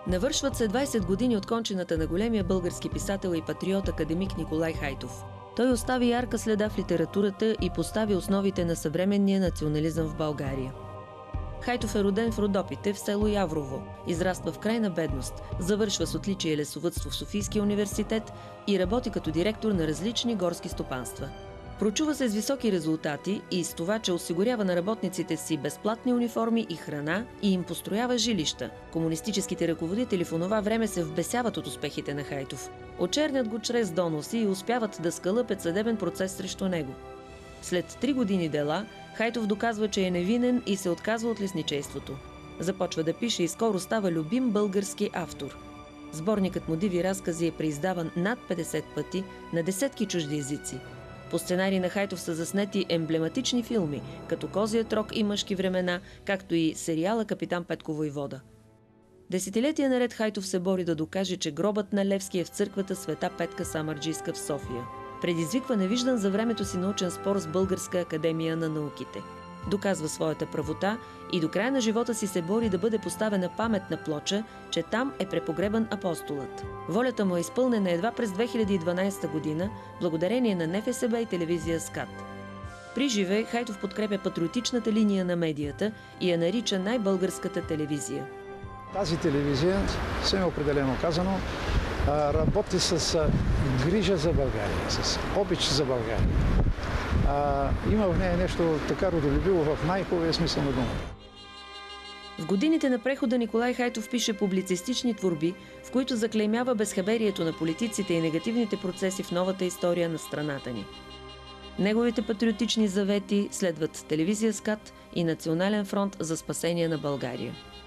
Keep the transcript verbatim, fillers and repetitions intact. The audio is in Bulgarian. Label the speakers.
Speaker 1: Навършват се двайсет години от кончината на големия български писател и патриот академик Николай Хайтов. Той остави ярка следа в литературата и постави основите на съвременния национализъм в България. Хайтов е роден в Родопите, в село Яврово. Израства в крайна бедност, завършва с отличие лесовъдство в Софийския университет и работи като директор на различни горски стопанства. Прочува се с високи резултати и с това, че осигурява на работниците си безплатни униформи и храна и им построява жилища. Комунистическите ръководители в онова време се вбесяват от успехите на Хайтов. Очернят го чрез доноси и успяват да скалъпят съдебен процес срещу него. След три години дела, Хайтов доказва, че е невинен и се отказва от лесничейството. Започва да пише и скоро става любим български автор. Сборникът му диви разкази е преиздаван над петдесет пъти на десетки чужди езици. По сценарий на Хайтов са заснети емблематични филми, като Козият рог и Мъжки времена, както и сериала Капитан Петко войвода. Десетилетия наред Хайтов се бори да докаже, че гробът на Левски е в църквата Света Петка Самарджийска в София. Предизвиква невиждан за времето си научен спор с Българска академия на науките. Доказва своята правота и до края на живота си се бори да бъде поставена паметна плоча, че там е препогребан апостолът. Волята му е изпълнена едва през две хиляди и дванадесета година, благодарение на НФСБ и телевизия СКАТ. При живе Хайтов подкрепя патриотичната линия на медията и я нарича най-българската телевизия.
Speaker 2: Тази телевизия, съвсем определено казано, работи с грижа за България, с обич за България. А, има в нея нещо така родолюбиво в най-хубавия смисъл на думата.
Speaker 1: В годините на прехода Николай Хайтов пише публицистични творби, в които заклеймява безхаберието на политиците и негативните процеси в новата история на страната ни. Неговите патриотични завети следват телевизия СКАТ и Национален фронт за спасение на България.